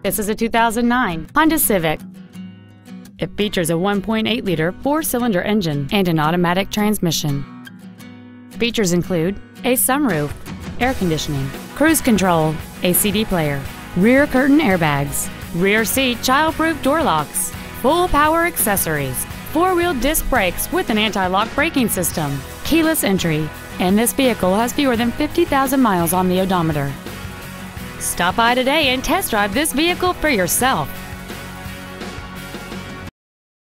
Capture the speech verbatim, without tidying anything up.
This is a two thousand nine Honda Civic. It features a one point eight liter four-cylinder engine and an automatic transmission. Features include a sunroof, air conditioning, cruise control, a C D player, rear curtain airbags, rear seat child-proof door locks, full power accessories, four-wheel disc brakes with an anti-lock braking system, keyless entry, and this vehicle has fewer than fifty thousand miles on the odometer. Stop by today and test drive this vehicle for yourself.